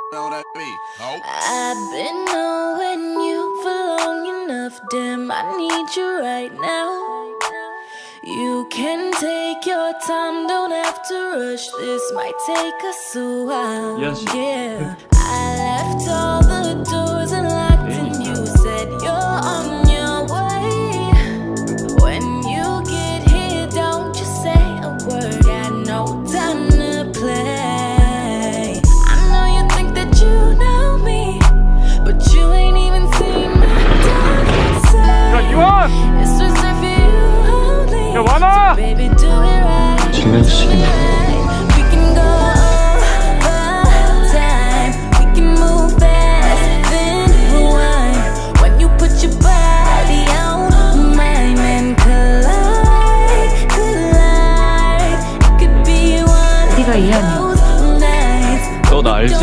I've been knowing you for long enough, damn, I need you right now. You can take your time, don't have to rush, this might take us a while. Yeah, I left all the doors unlocked and you said you're on your way. When you get here, don't just say a word, got no time to play. I know you think that you know me, but you ain't even seen my dark side. It's reserved for you only, so baby, do it right. We can go over time, we can move fast, then rewind. When you put your body on mine and collide, collide, it could be one of those nights. 너 나 알지?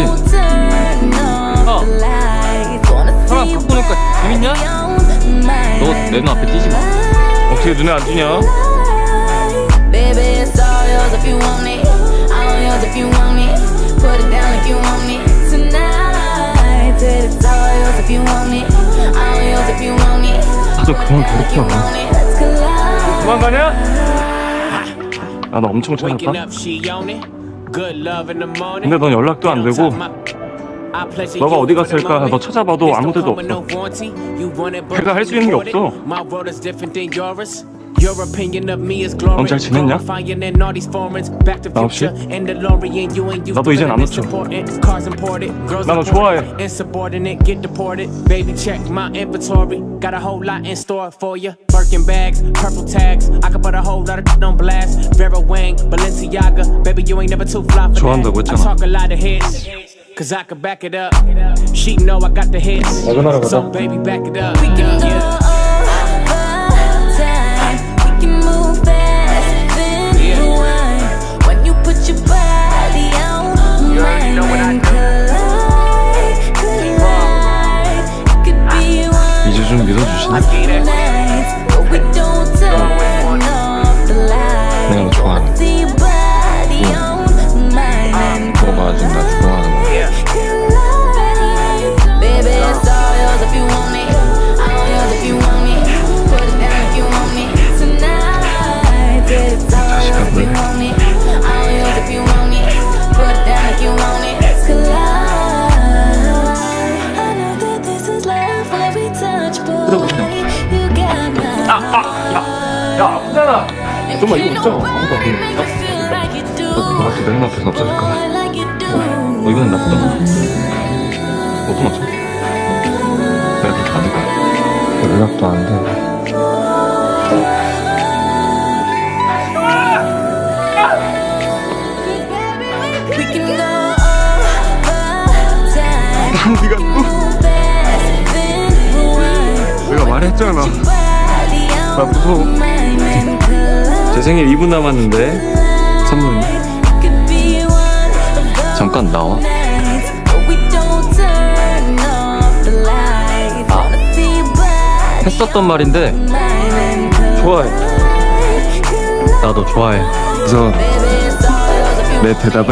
사람 갖고 노니까 재밌냐? 너 내 눈앞에 뛰지 마. 어떻게 눈에 안 띄냐? Baby, it's all yours if you want it. I'm yours if you want it. Put it down if you want it tonight. It's all yours if you want it. I'm yours if you want it. 너 그만 괴롭혀. 그만 가냐? 나 너 엄청 찾았다. 근데 넌 연락도 안 되고 너가 어디 갔을까 너 찾아봐도 아무 데도 없어. 내가 할 수 있는 게 없어. 넌 잘 지냈냐? 나 없이? 나도 이젠 안 웃죠. 나 너 좋아해. 좋아한다고 했잖아. Cause I could back it up. She know I got the hits. So baby, back it up. We can go over time. We can move fast, then rewind. When you put your body on mine and collide, collide. It could be one 이제 좀 믿어주시네. nights, but we don't turn off the lights. 내가 너 좋아하는 거. See your body on mine and 너가 아직 나 좋아하는 거. baby, it's all yours if you want it. I'm yours if you want it. Put it down if you want it tonight. It's all yours if you want it. I'm yours if you want it. Put it down if you want it. Let's collide. I know that this is love when we touch, boy. You got my heart. 야, 아프잖아. 좀만 이거 웃자. 아무도 안 보이니까. 너한테 내 눈앞에서 없어질 거야. 이거는 나쁘다. 어떤 맞춰? 내가 그렇게 안 될 거야. 연락도 안 되고. We can go over time. 네가 또? 내가 말했잖아. 나 무서워. 제 생일 2분 남았는데 선물이 잠깐 나와. 했었던 말인데 좋아해. 나도 좋아해. 그래서 내 대답은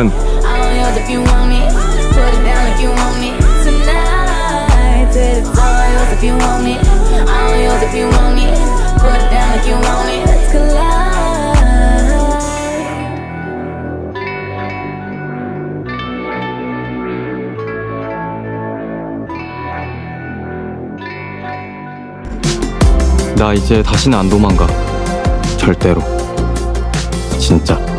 나 이제 다시는 안 도망가. 절대로. 진짜.